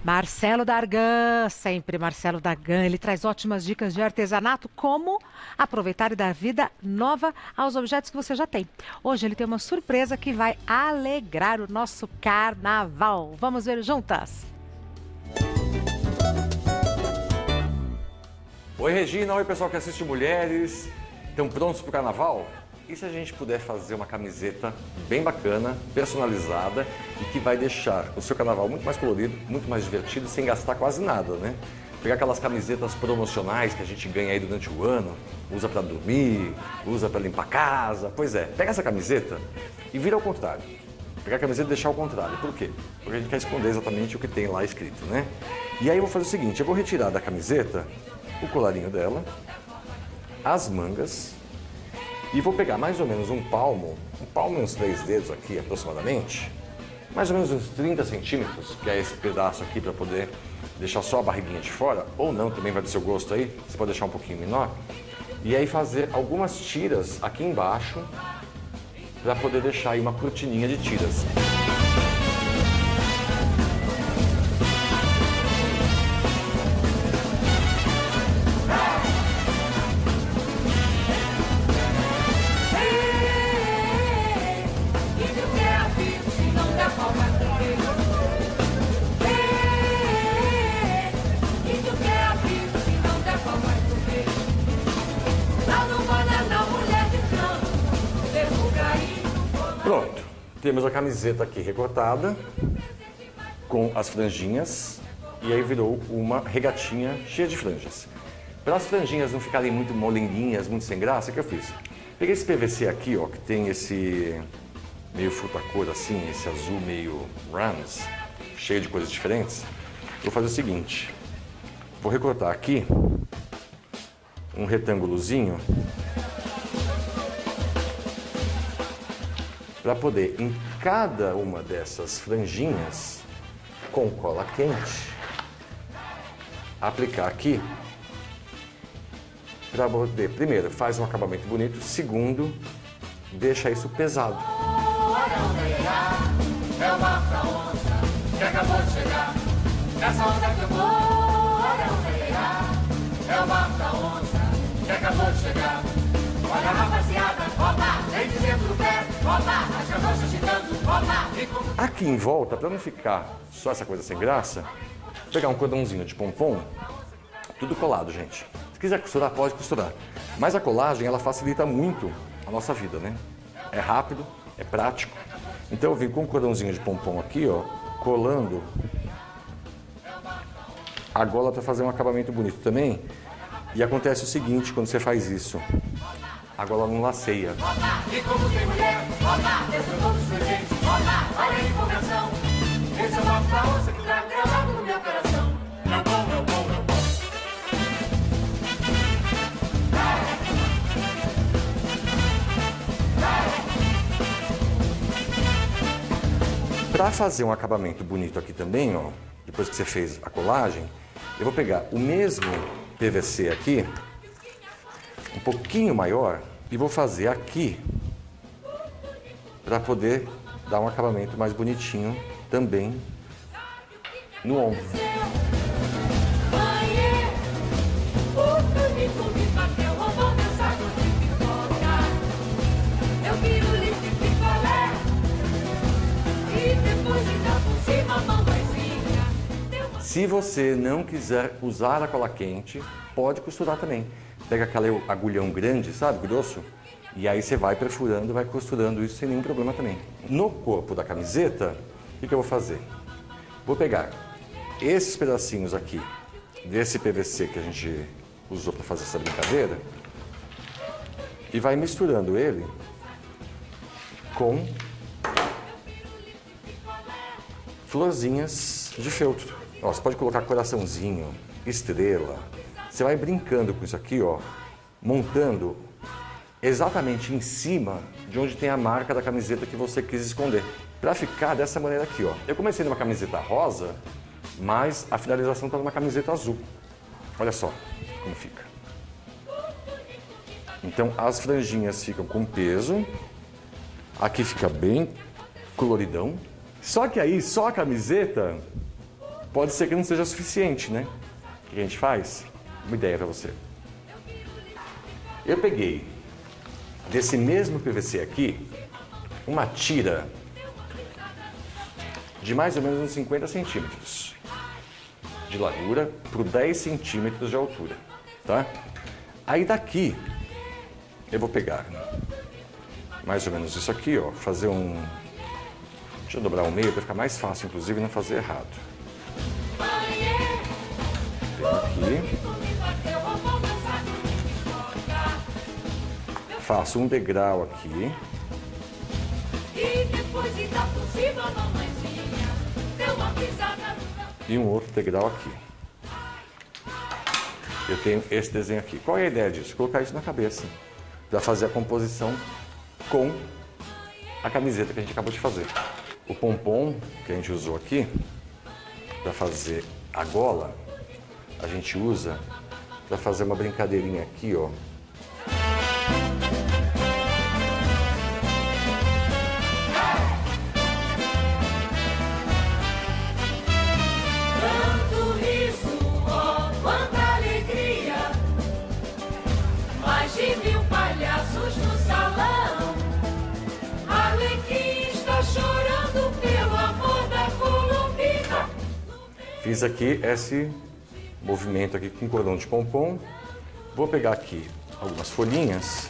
Marcelo Dargan, sempre Marcelo Dargan, ele traz ótimas dicas de artesanato, como aproveitar e dar vida nova aos objetos que você já tem. Hoje ele tem uma surpresa que vai alegrar o nosso carnaval. Vamos ver juntas? Oi Regina, oi pessoal que assiste Mulheres, estão prontos para o carnaval? E se a gente puder fazer uma camiseta bem bacana, personalizada e que vai deixar o seu carnaval muito mais colorido, muito mais divertido, sem gastar quase nada, né? Pegar aquelas camisetas promocionais que a gente ganha aí durante o ano, usa para dormir, usa para limpar a casa, pois é, pega essa camiseta e vira ao contrário. Pegar a camiseta e deixar ao contrário, por quê? Porque a gente quer esconder exatamente o que tem lá escrito, né? E aí eu vou fazer o seguinte, eu vou retirar da camiseta o colarinho dela, as mangas, e vou pegar mais ou menos um palmo e uns 3 dedos aqui aproximadamente, mais ou menos uns 30 centímetros, que é esse pedaço aqui para poder deixar só a barriguinha de fora, ou não, também vai do seu gosto aí, você pode deixar um pouquinho menor, e aí fazer algumas tiras aqui embaixo, para poder deixar aí uma cortininha de tiras. Pronto, temos a camiseta aqui recortada, com as franjinhas, e aí virou uma regatinha cheia de franjas. Para as franjinhas não ficarem muito molenguinhas, muito sem graça, o que eu fiz? Peguei esse PVC aqui, ó, que tem esse meio fruta-cor assim, esse azul meio rams, cheio de coisas diferentes. Vou fazer o seguinte, vou recortar aqui um retângulozinho, para poder, em cada uma dessas franjinhas, com cola quente, aplicar aqui, para poder, primeiro, faz um acabamento bonito, segundo, deixa isso pesado. É uma onça que acabou de chegar, nessa onda que eu vou, é uma onça que acabou de chegar. Olha a rapaziada, opa, vem dizendo no pé, opa, as carroças chegando, opa. Aqui em volta, para não ficar só essa coisa sem graça, vou pegar um cordãozinho de pompom, tudo colado, gente. Se quiser costurar, pode costurar. Mas a colagem, ela facilita muito a nossa vida, né? É rápido, é prático. Então eu vim com um cordãozinho de pompom aqui, ó, colando a gola para fazer um acabamento bonito também. E acontece o seguinte, quando você faz isso, a gola não laceia. E como tem mulher, desde todos os presentes, olha a empolgação. Esse é o mapa da onça que tá gravado no meu coração. É bom, é bom, é bom. Para fazer um acabamento bonito aqui também, ó, depois que você fez a colagem, eu vou pegar o mesmo PVC aqui, um pouquinho maior, e vou fazer aqui para poder dar um acabamento mais bonitinho também no ombro. Se você não quiser usar a cola quente, pode costurar também. Pega aquele agulhão grande, sabe, grosso, e aí você vai perfurando, vai costurando isso sem nenhum problema também. No corpo da camiseta, o que eu vou fazer? Vou pegar esses pedacinhos aqui desse PVC que a gente usou para fazer essa brincadeira e vai misturando ele com florzinhas de feltro. Ó, você pode colocar coraçãozinho, estrela. Você vai brincando com isso aqui, ó, montando exatamente em cima de onde tem a marca da camiseta que você quis esconder. Para ficar dessa maneira aqui, ó. Eu comecei numa camiseta rosa, mas a finalização está numa camiseta azul. Olha só como fica. Então as franjinhas ficam com peso. Aqui fica bem coloridão. Só que aí, só a camiseta pode ser que não seja suficiente, né? O que a gente faz? Uma ideia para você. Eu peguei desse mesmo PVC aqui, uma tira de mais ou menos uns 50 centímetros de largura por 10 centímetros de altura, tá? Aí daqui eu vou pegar mais ou menos isso aqui, ó, fazer um... Deixa eu dobrar o meio para ficar mais fácil, inclusive, não fazer errado. Venho aqui. Faço um degrau aqui. E um outro degrau aqui. Eu tenho esse desenho aqui. Qual é a ideia disso? Colocar isso na cabeça para fazer a composição com a camiseta que a gente acabou de fazer. O pompom que a gente usou aqui para fazer a gola, a gente usa para fazer uma brincadeirinha aqui, ó. Tanto riso, oh, quanta alegria. Mais de 1000 palhaços no salão. Arlequim está chorando pelo amor da Colombina. Fiz aqui esse movimento aqui com cordão de pompom. Vou pegar aqui algumas folhinhas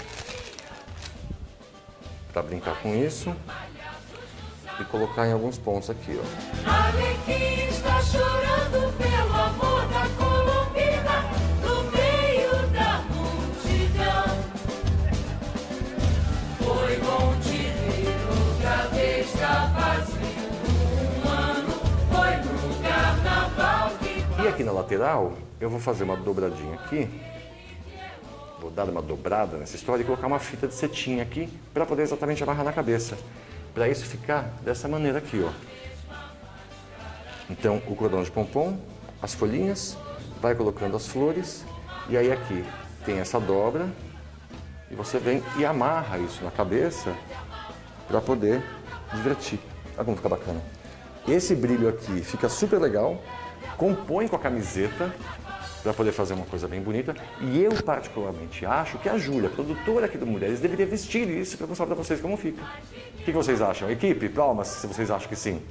para brincar com isso e colocar em alguns pontos aqui, ó. Arlequim está chorando pelo amor da Colombina no meio da multidão. Foi bom te ver outra vez, tá fazendo um ano. Foi no carnaval que... E aqui na lateral eu vou fazer uma dobradinha aqui. Vou dar uma dobrada nessa história e colocar uma fita de cetim aqui para poder exatamente amarrar na cabeça. Para isso ficar dessa maneira aqui, ó. Então, o cordão de pompom, as folhinhas, vai colocando as flores e aí aqui tem essa dobra e você vem e amarra isso na cabeça para poder divertir. Olha como fica bacana. Esse brilho aqui fica super legal, compõe com a camiseta para poder fazer uma coisa bem bonita. E eu, particularmente, acho que a Júlia, produtora aqui do Mulheres, deveria vestir isso para mostrar para vocês como fica. O que vocês acham? Equipe, palmas se vocês acham que sim.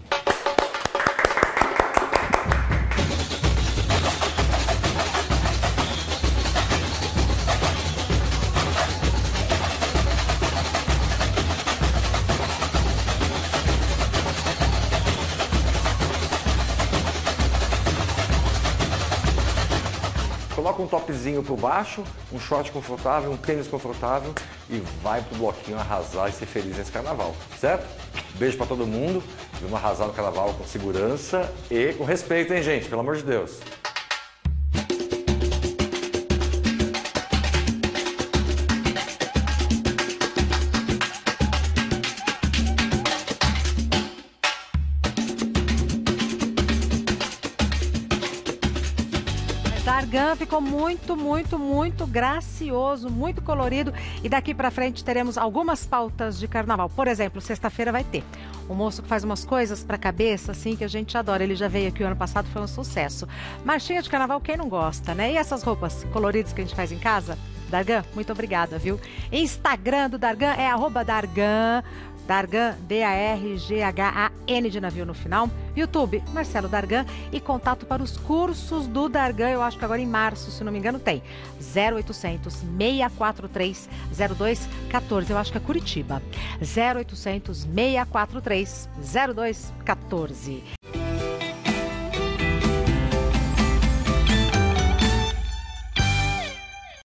Coloca um topzinho por baixo, um short confortável, um tênis confortável e vai pro bloquinho arrasar e ser feliz nesse carnaval, certo? Beijo pra todo mundo, vamos arrasar no carnaval com segurança e com respeito, hein, gente? Pelo amor de Deus. Dargan ficou muito gracioso, muito colorido. E daqui pra frente teremos algumas pautas de carnaval. Por exemplo, sexta-feira vai ter um moço que faz umas coisas pra cabeça, assim, que a gente adora. Ele já veio aqui o ano passado, foi um sucesso. Marchinha de carnaval, quem não gosta, né? E essas roupas coloridas que a gente faz em casa? Dargan, muito obrigada, viu? Instagram do Dargan é @Dargan. Dargan, D-A-R-G-H-A-N de navio no final. YouTube, Marcelo Dargan. E contato para os cursos do Dargan, eu acho que agora em março, se não me engano, tem 0800 643 0214. Eu acho que é Curitiba. 0800 643 0214.